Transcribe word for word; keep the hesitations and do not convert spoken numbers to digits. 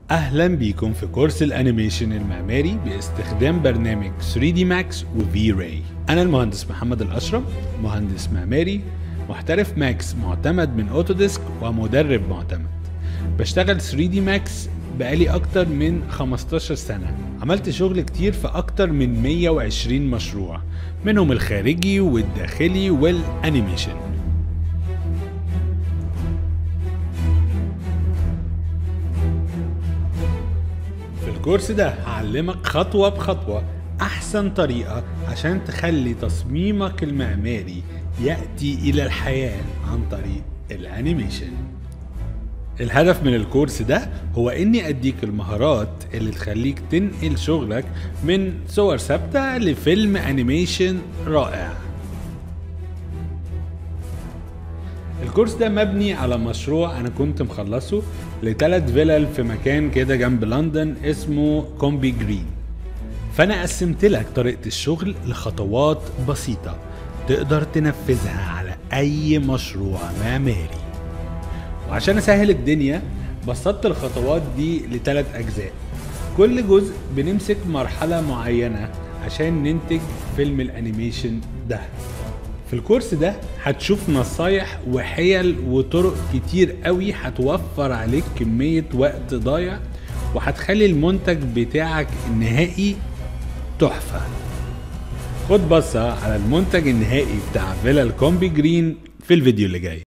أهلا بيكم في كورس الأنيميشن المعماري باستخدام برنامج ثري دي ماكس و V-Ray. أنا المهندس محمد الأشرم، مهندس معماري محترف ماكس معتمد من أوتوديسك ومدرب معتمد. بشتغل ثري دي ماكس بقالي أكتر من خمستاشر سنة. عملت شغل كتير في أكتر من مية وعشرين مشروع، منهم الخارجي والداخلي والأنيميشن. في الكورس ده هعلمك خطوة بخطوة أحسن طريقة عشان تخلي تصميمك المعماري يأتي إلى الحياة عن طريق الأنيميشن. الهدف من الكورس ده هو إني أديك المهارات اللي تخليك تنقل شغلك من صور ثابتة لفيلم أنيميشن رائع. الكورس ده مبني على مشروع أنا كنت مخلصه لثلاث فيلل في مكان كده جنب لندن اسمه كومبي جرين. فأنا قسمت لك طريقة الشغل لخطوات بسيطة تقدر تنفذها على أي مشروع معماري. وعشان أسهل الدنيا بسطت الخطوات دي لثلاث أجزاء، كل جزء بنمسك مرحلة معينة عشان ننتج فيلم الأنيميشن ده. في الكورس ده هتشوف نصايح وحيل وطرق كتير قوي هتوفر عليك كمية وقت ضايع وهتخلي المنتج بتاعك النهائي تحفة. خد بصة على المنتج النهائي بتاع فيلا الكومبي جرين في الفيديو اللي جاي.